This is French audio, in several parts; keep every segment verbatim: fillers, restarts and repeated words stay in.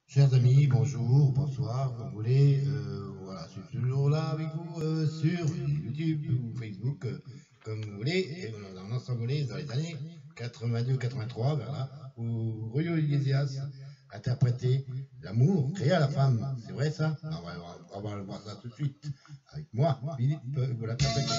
Chers amis, bonjour, bonsoir, comme vous voulez. Euh, voilà, je suis toujours là avec vous euh, sur YouTube ou Facebook, euh, comme vous voulez. Et on a un ensemble dans les années quatre-vingt-deux quatre-vingt-trois, voilà, où Julio Iglesias interprétait l'amour créé à la femme. C'est vrai ça? on va, on va voir ça tout de suite avec moi, Philippe, vous l'interprétez.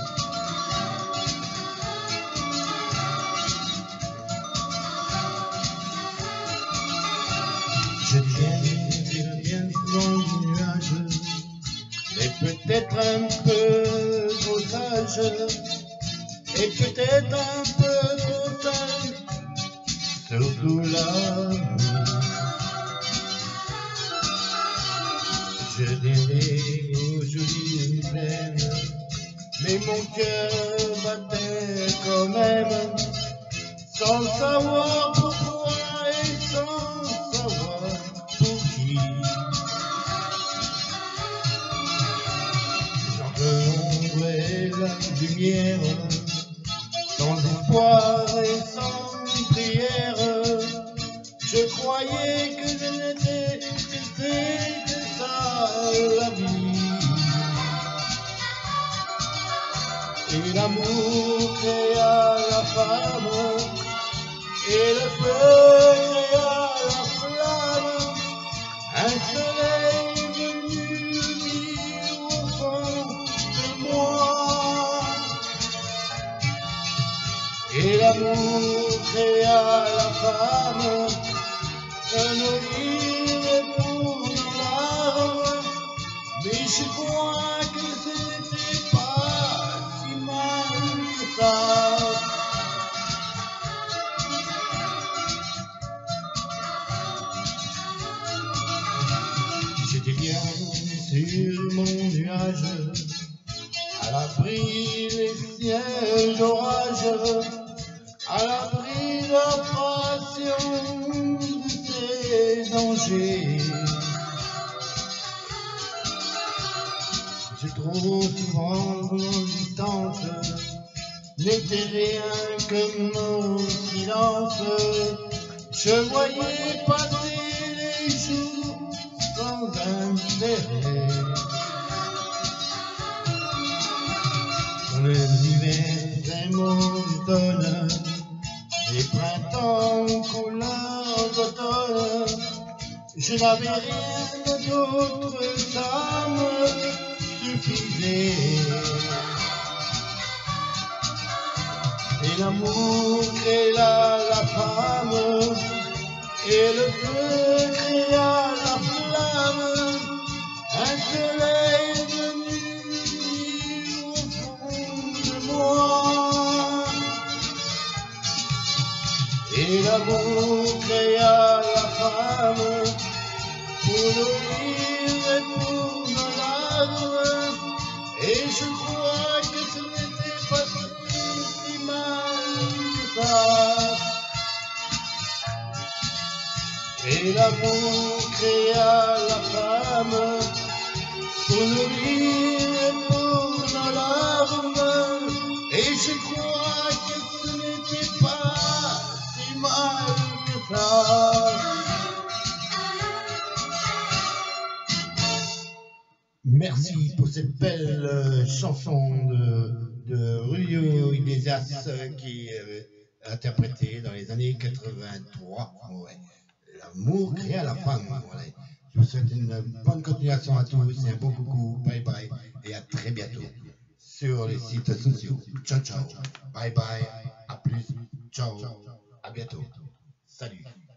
Je viens, je viens dans le nuage, mais peut-être un peu trop sage, et peut-être un peu trop sage, surtout l'amour. Je dirais aujourd'hui une peine, mais mon cœur battait quand même, sans savoir pourquoi et sans savoir pour qui. Entre l'ombre et la lumière, sans espoir et sans prière, je croyais que je n'étais que ça la vie. Et l'amour créa la femme, et le feu créa la flamme, un soleil venu vivre au fond de moi. Et l'amour créa la femme, un nourrir pour nos larmes, mais je crois que ce n'était pas si mal que ça. J'étais bien sur mon nuage, à l'abri des ciels d'orage, à l'abri de la passion de ces dangers. J'ai trop souvent mon distance n'était rien que mon silence. Je voyais passer les jours sans intérêt. Dans les hivers et monotone, les printemps couleurs d'automne, je n'avais rien d'autre, ça me suffisait. Et l'amour créa la femme, et le feu créa la flamme, un soleil venu vivre au fond de moi. Et l'amour créa la femme, pour nourrir et pour nos larmes, et je crois que ce n'était pas si mal que ça. Et l'amour créa la femme, pour nourrir et pour nos larmes, et je crois que ce n'était pas si mal que ça. Merci pour cette belle euh, chanson de, de Julio Iglesias euh, qui est euh, interprétée dans les années quatre-vingt-trois. Ouais. L'amour crée à la femme. Voilà. Je vous souhaite une bonne continuation à tous et un bon coucou. Bye bye et à très bientôt sur les sites sociaux. Ciao ciao. Bye bye. À plus. Ciao. À bientôt. Salut.